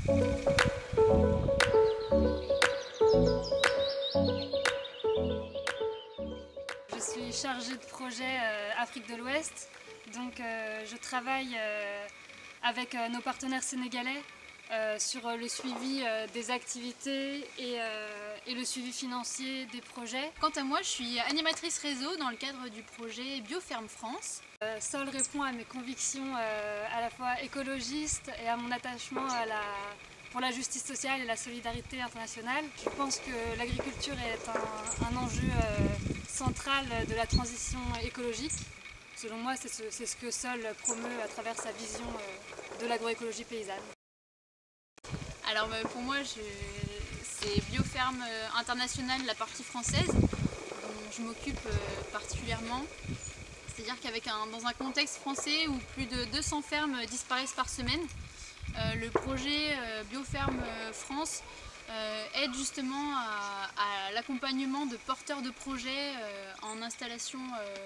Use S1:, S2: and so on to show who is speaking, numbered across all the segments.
S1: Je suis chargée de projet Afrique de l'Ouest, donc je travaille avec nos partenaires sénégalais sur le suivi des activités et le suivi financier des projets.
S2: Quant à moi, je suis animatrice réseau dans le cadre du projet Bioferme France.
S1: Sol répond à mes convictions à la fois écologistes et à mon attachement pour la justice sociale et la solidarité internationale. Je pense que l'agriculture est un enjeu central de la transition écologique. Selon moi, c'est ce que Sol promeut à travers sa vision de l'agroécologie paysanne.
S2: Alors pour moi, c'est Bioferme International, la partie française, dont je m'occupe particulièrement. C'est-à-dire dans un contexte français où plus de 200 fermes disparaissent par semaine, le projet Bioferme France aide justement à l'accompagnement de porteurs de projets en installation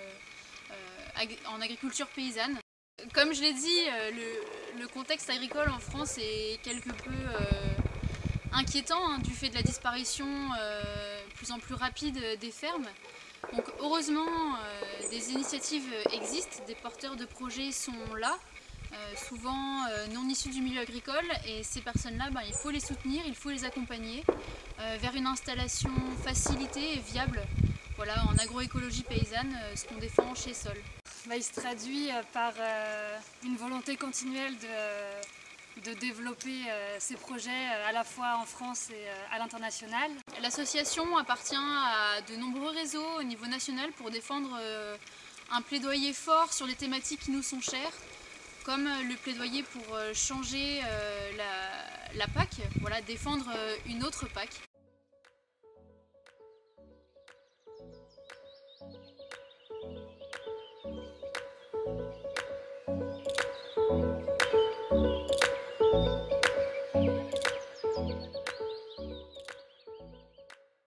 S2: en agriculture paysanne. Comme je l'ai dit, le contexte agricole en France est quelque peu inquiétant du fait de la disparition de plus en plus rapide des fermes. Donc heureusement, des initiatives existent, des porteurs de projets sont là, souvent non issus du milieu agricole, et ces personnes-là, il faut les soutenir, il faut les accompagner vers une installation facilitée et viable, voilà, en agroécologie paysanne, ce qu'on défend chez Sol.
S1: Il se traduit par une volonté continuelle de développer ces projets à la fois en France et à l'international.
S2: L'association appartient à de nombreux réseaux au niveau national pour défendre un plaidoyer fort sur les thématiques qui nous sont chères, comme le plaidoyer pour changer la PAC, voilà, défendre une autre PAC.